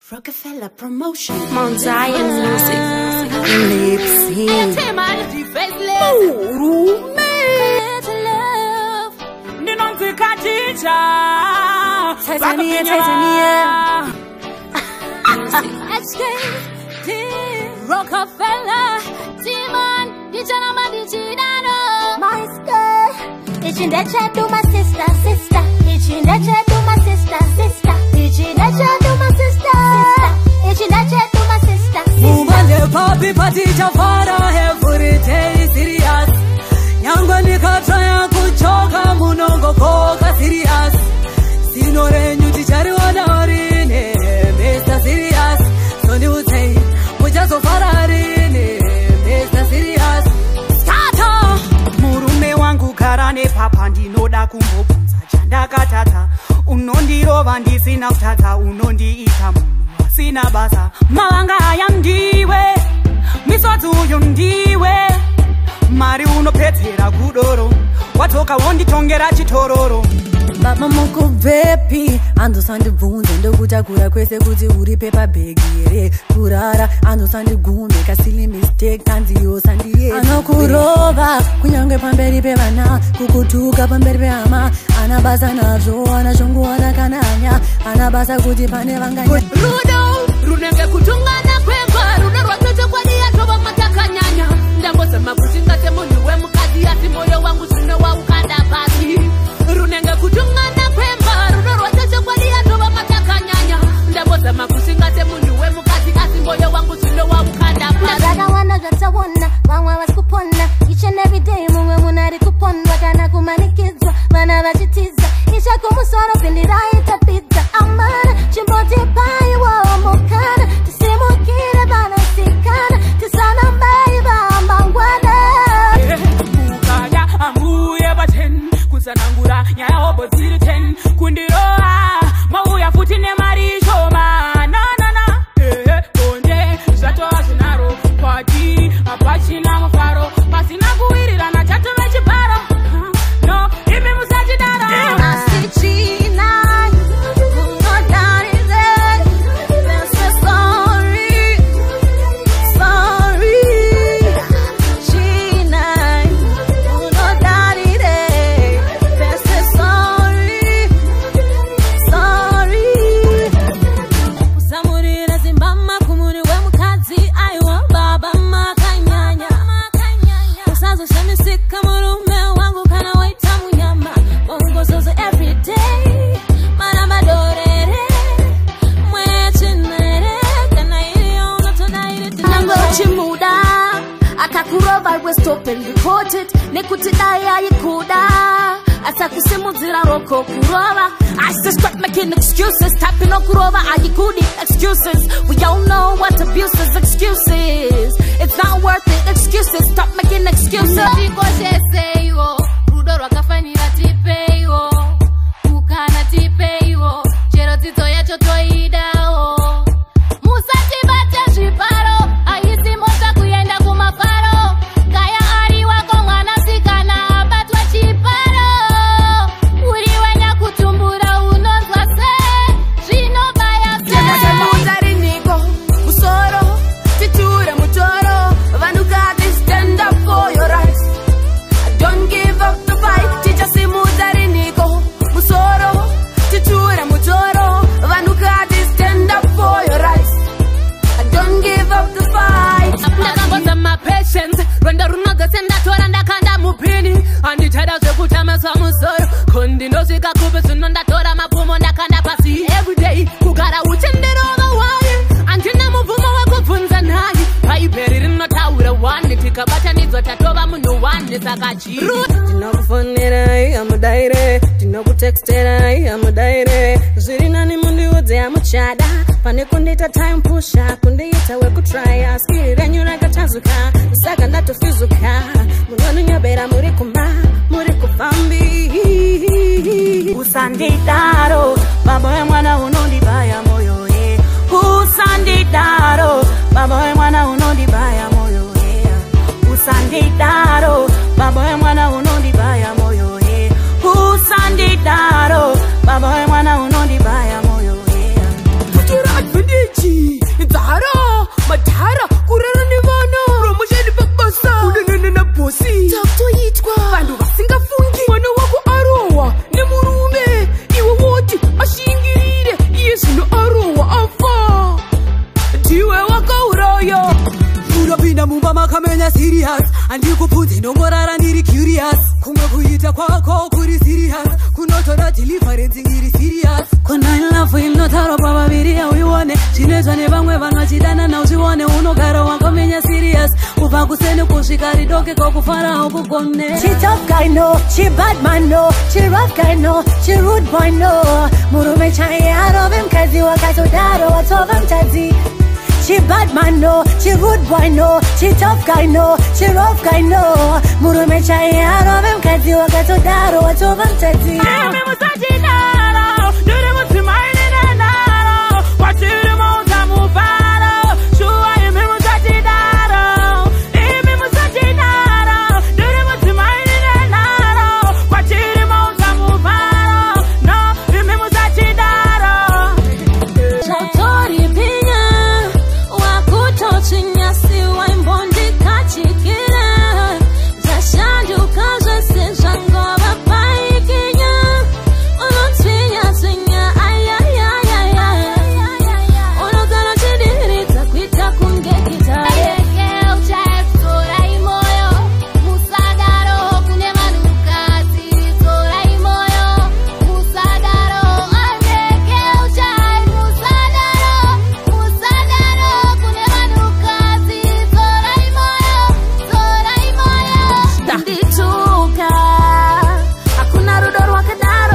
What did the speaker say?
Rockefeller Promotion. Mount Zion Music. Lipsy. Rockefeller, Timon, the gentleman, the Gidano. My skirt, itching that chat to my sister. Itching that chat to my sister. Itching that chat to my sister. Itching that chat to my sister. Mumande papi pati chafara every day serious. Nyangwani kataya kuchoka munongo koka serious. Sinore nyuti chari wanarine Mr. Serious. So ni utei mujazo fararine Mr. Serious. Starter murume wangu karane papa ndinoda kumbobunza chandakatata. Unondirova ndisina kutata unondiita munhu sina basa. Mawanga aya ndiwe misodzi uyu ndiwe mari unopedzera kudoro watoka wonditongera chitororo. Baba moko vepi andosandibvunze ndokutakura kwese kuti uri pepa bhegi here kurara andosandigumbe kasili mistake kanziyo sandiye anokurova kunyange pamberi pevana kukutuka pamberi pehama ana basa nazvo ana shongu anakananya ana basa kuti pane vanganya rudo runenge kutungana kwemba rudo rwatochokwadi yatova matakanyanya ndambozama kuti ngate munhu wemukadzi asi moyo wangu zvino waukanda pasi runenge kutungana kwemba rudo rwatochokwadi yatova matakanyanya ndambozama kuti ngate munhu wemukadzi asi moyo wangu zvino waukanda pasi zvakawana zvataona vamwe vari kupona each and every day mumwe munhu ari kupondwa kana kumanikidzwa vana vachitiza ichakumusoro pindiraita pizza amana chimbotipaiwa mukana tisimukire vanasikana tisanambai vambangwana ukanya ambuye vaten kusanangura nyaya hobo dziri 10 kundiroha mauya futi nemari shoma nanana bonde zvatova zvinaro kwati hapachina mufaro pasina kuwirirana chatove chiparo no imi musachidaro nekuti dai aikuda asakusimudzira roko kurova. I said stop making excuses tapping okurova aikudi excuses. We all know what abuse is. Excuses, it's not worth it. Excuses, stop making excuses. Rudo rwakafanira tipeiwo ukana tipeiwo chero dzidzo yacho toidawo musatibate zviparo aisi mota kuenda kumafaro kaya ari wako mwana sikana abatwa chiparo uri wenya kutumbura unonzwa se zvinobaya semuzariniko musoro titure mutoro vanukati stand up for your rights. Don't give up the fight. Ticha simuzariniko musoro titure mutoro vanukati stand up for your rights. Don't give up the fight. ndakamboza mapatience rwendo runogose ndatora ndakanda mupini handichada zvekutamaswa musoro kondindosvika kupi zvino ndatora mapfumo ndakanda pasi everyday kugara uchenderova waye handina mubvumo wekubvunza nhayi paiperi rinotaura wani tikabatanidzwa tatova munhu wani saka chii tinokufonerai amudaire tinokutexterai amudaire zviri nani mundiudze amuchada pane kundiita time pusha kundiita wekutrya skiri renyu rakatazuka saka ndatofizuka munoninyobera muri kumba muri kufambi usandidaro baba wemwana unondibaya moyo usandidaro baba wemwana unondibaya moyo usandidaro baba wemwana unondibaya moyo usandidaro baba wemwana unondibaya moyo uri serious kunotora deliverance iri serious kona in love inotaro pavaviri auione zvinoitwa nevamwe vanachidana nauzvione unogara wakamenya serious kubva kuseni kusvika ridoke kokufara haukugone. She tough guy no, she bad man no, she rough guy no, she rude boy no. Murume chai arove mkazi wakatodaro watova mtadzi. She bad man no, she rude boy no, she tough guy no, she rough guy no. Murume chai arove mkazi wakatodaro watova mtadzi. Hakuna rudo rwakadaro